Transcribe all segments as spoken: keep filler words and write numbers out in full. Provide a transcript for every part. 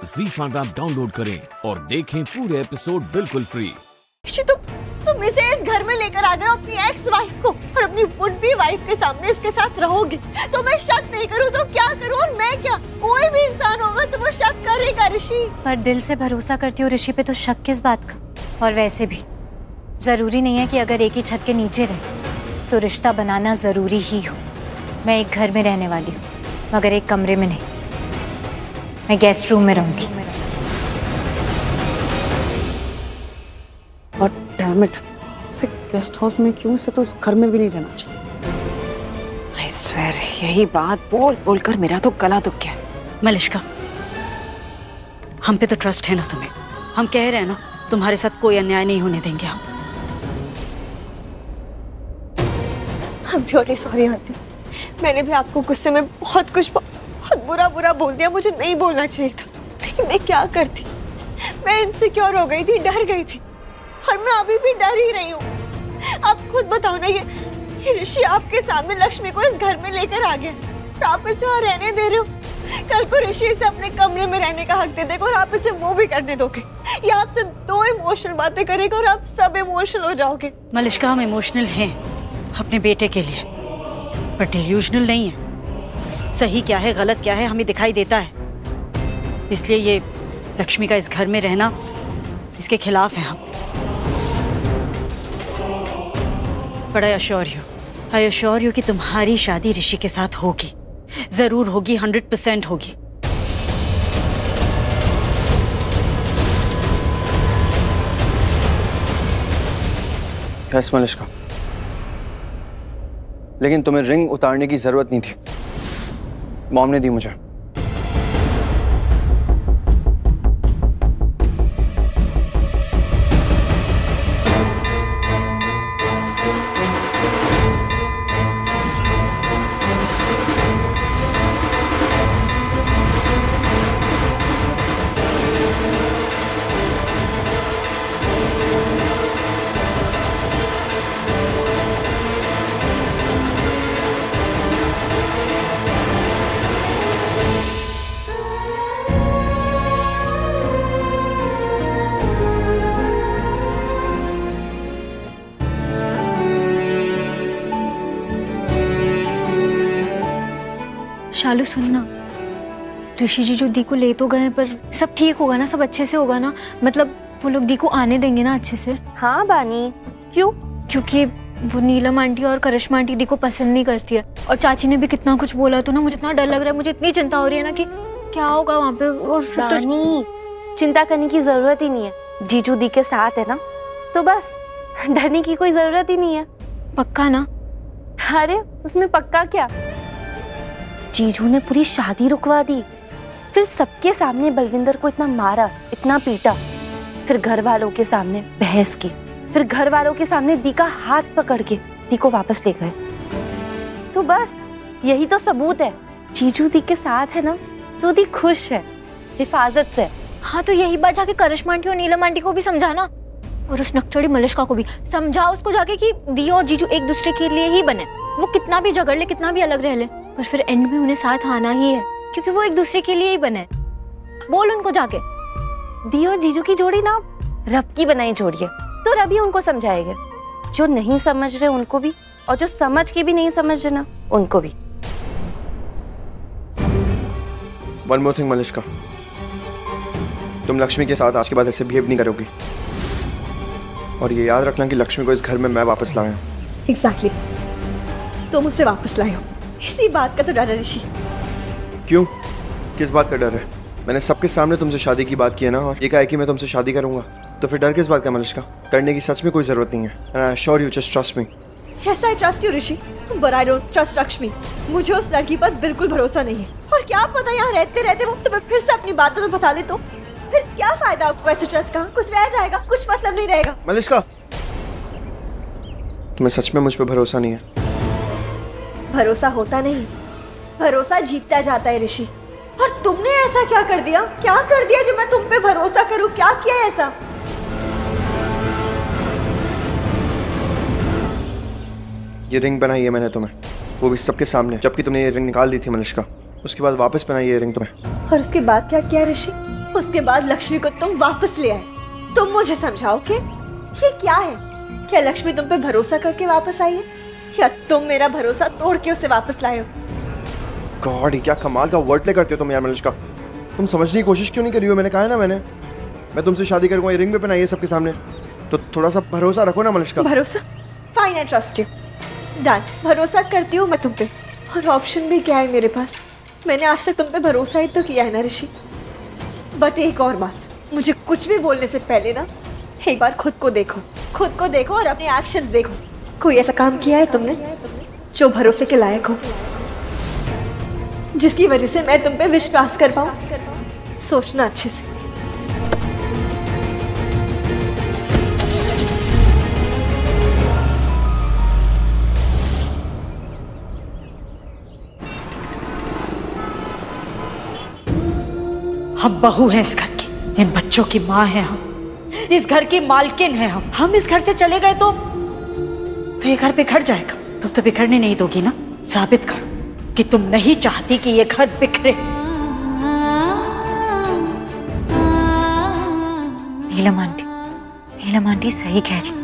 ज़ी five app download करें और देखें पूरे एपिसोड बिल्कुल फ्री। तुम तुम इसे इस घर में लेकर आ गए अपनी एक्स वाइफ को और अपनी वुड बी वाइफ के सामने इसके साथ रहोगे। तो मैं शक नहीं करूं तो क्या करूं? और मैं क्या, कोई भी इंसान होगा तो वो शक करेगा ऋषि। पर दिल से भरोसा करती हो ऋषि पे तो शक किस बात का? और वैसे भी जरूरी नहीं है कि अगर एक ही छत के नीचे रहे तो रिश्ता बनाना जरूरी ही हो। मैं एक घर में रहने वाली हूँ मगर एक कमरे में नहीं, मैं गेस्ट रूम में रहूंगी। और डैम इट, इसे गेस्ट हाउस में क्यों, इसे तो इस घर में भी नहीं रहना चाहिए। I swear, यही बात बोल बोल कर मेरा तो गला दुख गया। मलिश्का, हम पे तो ट्रस्ट है ना तुम्हें? हम कह रहे हैं ना तुम्हारे साथ कोई अन्याय नहीं होने देंगे हम। I'm really sorry आंटी, मैंने भी आपको गुस्से में बहुत कुछ बहुत बुरा बुरा बोल दिया। मुझे नहीं बोलना चाहिए था, लेकिन मैं क्या करती। मैं इनसिक्योर हो गई थी, डर गई थी और मैं अभी भी डर ही रही हूँ। आप खुद बताओ ना, ये, ये ऋषि आपके सामने लक्ष्मी को इस घर में लेकर आ गया और आप इसे यहाँ रहने दे रहे हो। कल को ऋषि इसे अपने कमरे में रहने का हक दे देगा और आप इसे वो भी करने दोगे। ये आपसे दो इमोशनल बातें करेगा और आप सब इमोशनल हो जाओगे। मलिश्का, हम इमोशनल हैं अपने बेटे के लिए, पर डिल्यूजनल नहीं है। सही क्या है गलत क्या है हमें दिखाई देता है, इसलिए ये लक्ष्मी का इस घर में रहना इसके खिलाफ है हम। But I assure you, I assure you कि तुम्हारी शादी ऋषि के साथ होगी, जरूर होगी, हंड्रेड परसेंट होगी। यस मलिश्का, लेकिन तुम्हें रिंग उतारने की जरूरत नहीं थी, मॉम ने दी मुझे। शालू सुनना, ऋषि जी जो दी को ले तो गए पर सब ठीक होगा ना? सब अच्छे से होगा ना? मतलब वो लोग दी को आने देंगे ना अच्छे से? हाँ बानी, क्यों? क्योंकि वो नीलम आंटी और करिश्मा आंटी दी को पसंद नहीं करती है और चाची ने भी कितना कुछ बोला, तो ना मुझे इतना डर लग रहा है, मुझे इतनी चिंता हो रही है ना कि क्या होगा वहाँ पे। और फिर तो चिंता करने की जरूरत ही नहीं है, जीजू दी के साथ है ना, तो बस डरने की कोई जरूरत ही नहीं है। पक्का ना? अरे उसमें पक्का क्या, जीजू ने पूरी शादी रुकवा दी, फिर सबके सामने बलविंदर को इतना मारा, इतना पीटा, फिर घर वालों के सामने बहस की, फिर घर वालों के सामने दी का हाथ पकड़ के दी को वापस ले गए। तो बस यही तो सबूत है, जीजू दी के साथ है ना तो दी खुश है, हिफाजत से। हाँ तो यही बात जाके करिश्मा आंटी और नीलम आंटी को भी समझाना, और उस नकचड़ी मलिश्का को भी समझा उसको जाके कि दी और जीजू एक दूसरे के लिए ही बने। वो कितना भी झगड़ ले, कितना भी अलग रह ले, पर फिर एंड में उन्हें साथ आना ही है, क्योंकि वो एक दूसरे के लिए ही बने। बोल उनको जाके। दी और जीजू की जोड़ी ना रब की बनाई जोड़ी है, तो रब ही उनको समझाएगा। जो नहीं समझ रहे उनको भी, और जो समझ के भी नहीं समझ रहे ना उनको भी। वन मोर थिंग मलिश्का, तुम लक्ष्मी के साथ आज के बाद ऐसे बिहेव नहीं करोगी, और ये याद रखना कि लक्ष्मी को इस घर में मैं वापस लाया हूँ। एग्जैक्टली, तुम उसे वापस लाए हो, इसी बात का तो डर है ऋषि। क्यों, किस बात का डर है? मैंने सबके सामने तुमसे शादी की बात की है ना, और ये कहा है कि मैं तुमसे शादी करूंगा, तो फिर डर किस बात का मलिश्का? करने की सच में कोई जरूरत नहीं है। And I assure you, just trust me. Yes I trust you Rishi, but I don't trust Lakshmi. मुझे उस लड़की पर बिल्कुल भरोसा नहीं है, और क्या पता यहाँ रहते रहते वो तुम्हें फिर से अपनी बातों में फंसा ले तो फिर क्या फायदा आपको ऐसे ट्रस्ट का? कुछ रह जाएगा, कुछ मतलब नहीं रहेगा। मलिश्का, तुम्हें सच में मुझ पर भरोसा नहीं है? भरोसा होता नहीं, भरोसा जीतता जाता है ऋषि। और तुमने ऐसा क्या कर दिया? क्या कर दिया जो मैं तुम पे भरोसा करूं? क्या किया ऐसा? ये रिंग बनाई है मैंने तुम्हें, वो भी सबके सामने, जबकि तुमने ये रिंग निकाल दी थी मलिश्का। उसके बाद वापस बनाई ये रिंग तुम्हें। और उसके बाद क्या किया ऋषि? उसके बाद लक्ष्मी को तुम वापस ले आए। तुम मुझे समझाओ कि ये क्या है? क्या लक्ष्मी तुम पे भरोसा करके वापस आई है या तुम मेरा भरोसा तोड़ के उसे वापस लाए हो? गॉड, ये क्या कमाल का वर्ड प्ले करते हो तुम यार मलिश्का। तुम समझने की कोशिश क्यों नहीं करी हो? मैंने कहा है ना, मैंने मैं तुमसे शादी करूंगा, ये रिंग भी पहनाई है सबके सामने, तो थोड़ा सा भरोसा रखो ना मलिश्का। भरोसा? Fine, I trust you. Done, भरोसा करती हूँ मैं तुम पे। और ऑप्शन भी क्या है मेरे पास? मैंने आज तक तुम पे भरोसा ही तो किया है ना ऋषि। बट एक और बात, मुझे कुछ भी बोलने से पहले ना एक बार खुद को देखो, खुद को देखो और अपने एक्शंस देखो। कोई ऐसा काम किया है तुमने जो भरोसे के लायक हो, जिसकी वजह से मैं तुम पे विश्वास कर पाऊं? सोचना अच्छे से। हम बहू हैं इस घर की, इन बच्चों की माँ हैं हम, इस घर की मालकिन हैं हम। हम इस घर से चले गए तो तो ये घर बिखर जाएगा। तुम तो बिखरने नहीं दोगी ना? साबित करो कि तुम नहीं चाहती कि ये घर बिखरे। नीलम आंटी, नीलम आंटी सही कह रही।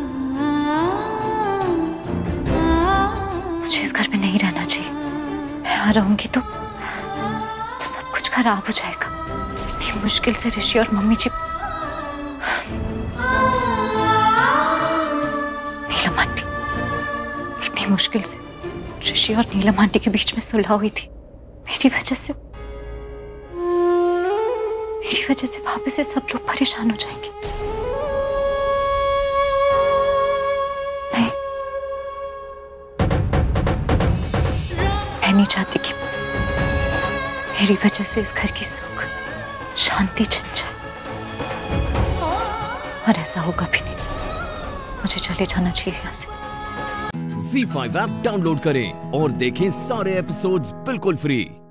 मुझे इस घर में नहीं रहना चाहिए। मैं यहाँ रहूंगी तो, तो सब कुछ खराब हो जाएगा। इतनी मुश्किल से ऋषि और मम्मी जी, नीलम आंटी, इतनी मुश्किल से ऋषि और नीलम आंटी के बीच में सुलह हुई थी। मेरी वजह से मेरी वजह से वापस से सब लोग परेशान हो जाएंगे। मैं मैं नहीं चाहती कि मेरी वजह से इस घर की सुख शांति छिन जाए, और ऐसा होगा भी नहीं। मुझे चले जाना चाहिए यहाँ से। ज़ी फाइव ऐप डाउनलोड करें और देखें सारे एपिसोड्स बिल्कुल फ्री।